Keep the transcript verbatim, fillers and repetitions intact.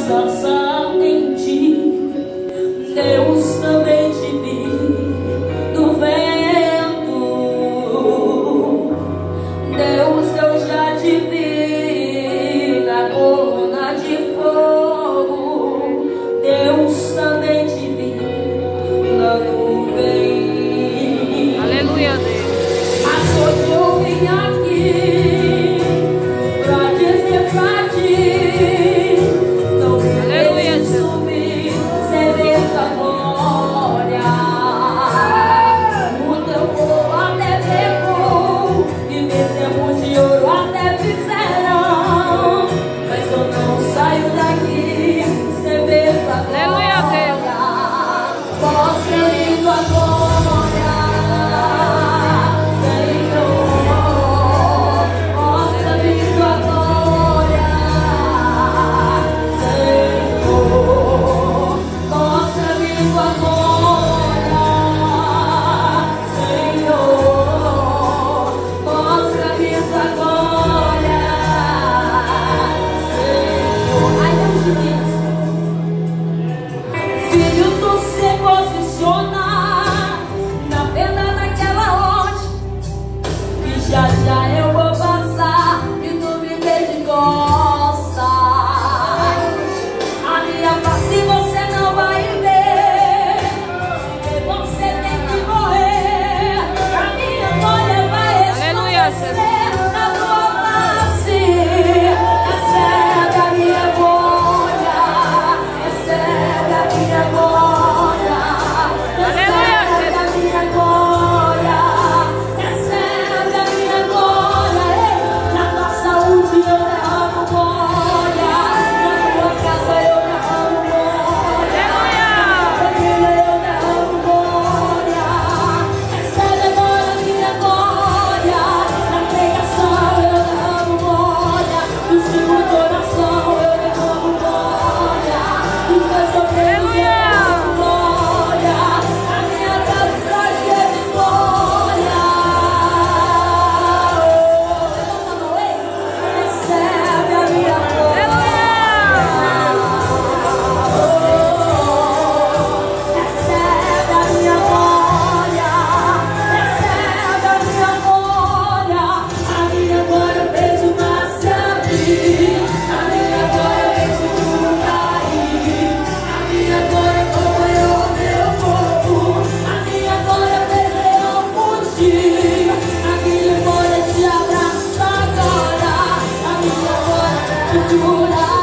descansar em ti. Deus, também te vi no vento. Deus, eu já te vi na coluna de fogo. Deus, também te vi na nuvem. Aleluia, Deus. Mas hoje eu vim aqui pra dizer pra ti, não me deixe sumir sem ver tua glória. O teu povo até pecou e bezerros de ouro até fizeram, mas eu não saio daqui sem ver tua glória. Mostra-me tua glória, Senhor. Mostra-me tua glória, Senhor. Mostra-me tua glória, Senhor. Mostra-me tua glória, Senhor. Ai, Deus de Deus. Filho, tu se posiciona na venda daquela onde, e já já eu vou passar e tu me dê de costas. A minha face você não vai ver, se você tem que morrer, a minha glória vai escurecer na tua face. Recebe a minha glória, recebe a minha glória, recebe a minha glória, recebe a minha glória. Ei, na tua saúde eu derramo glória, na tua casa eu derramo glória, na família eu derramo glória. Recebe agora a minha glória, na pregação eu derramo glória, no segundo oração eu derramo glória, no meus obreiros eu derramo glória, a minha casa está cheia de glória. Recebe a minha glória, recebe a minha glória, recebe a minha glória. A minha glória fez o mar se abrir, a minha glória fez o mundo cair, a minha glória acompanhou meu corpo, a minha glória fez eu fugir, a minha glória te abraça agora, a minha glória te cura.